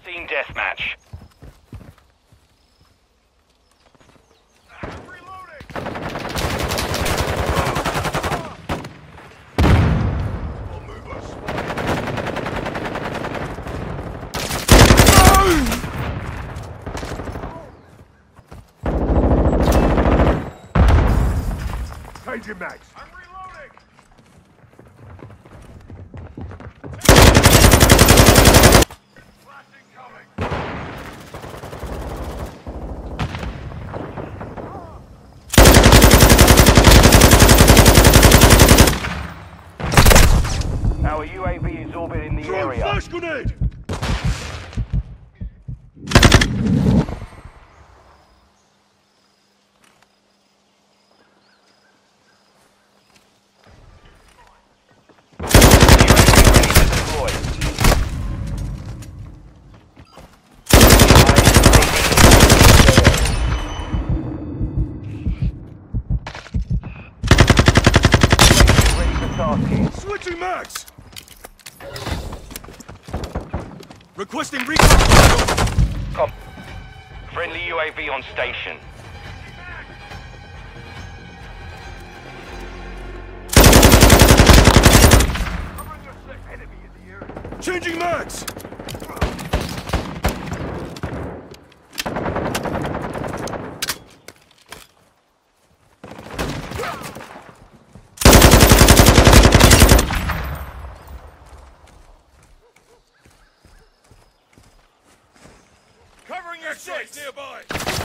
Team Deathmatch. Changing mags. I'm reloading. Blast incoming. Our UAV is orbiting the area. Flash grenade. Switching mags! Requesting recon. Friendly UAV on station. Changing mags! Covering your six nearby.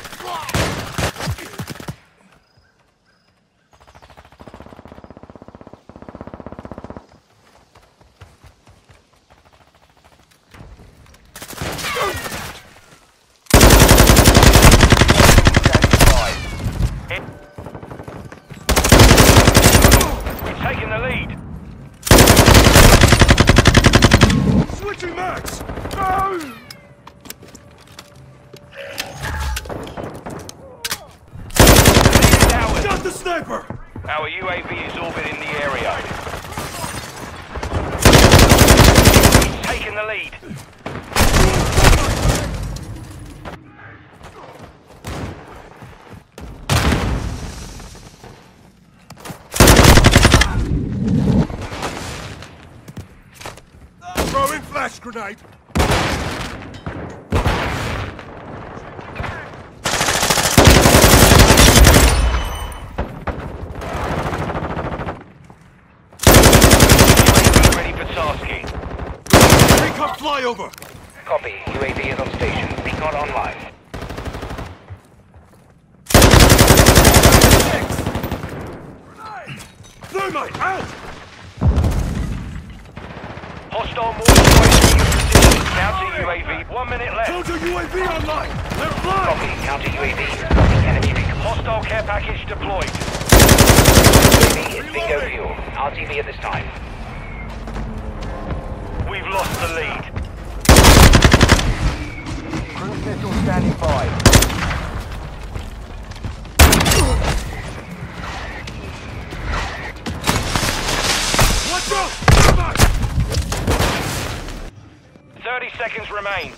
We're taking the lead. Switching mags! Got the sniper! Our UAV is orbiting the area. He's taking the lead. Throwing flash grenade! Recon flyover! Copy. UAV is on station. Recon online. Thermite out! Hostile mortar position. Counter UAV. 1 minute left. Counter UAV online! They're flying! Copy. Counter UAV. Copy. Enemy recon. Hostile care package deployed. UAV is bingo fuel. RTV at this time. We've lost the lead. Cruise missile standing by. Watch out! Come on! 30 seconds remain.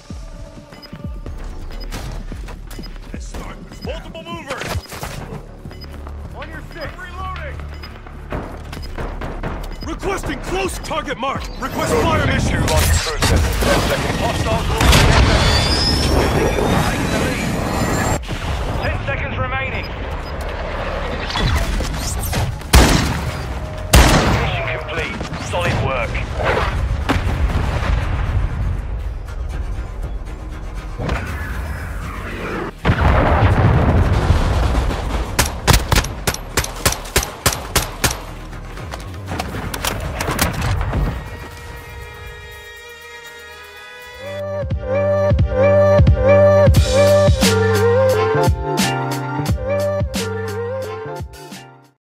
Multiple movers. On your six! Reloading! Requesting close target mark! Request fire mission! Hostiles will taking the lead.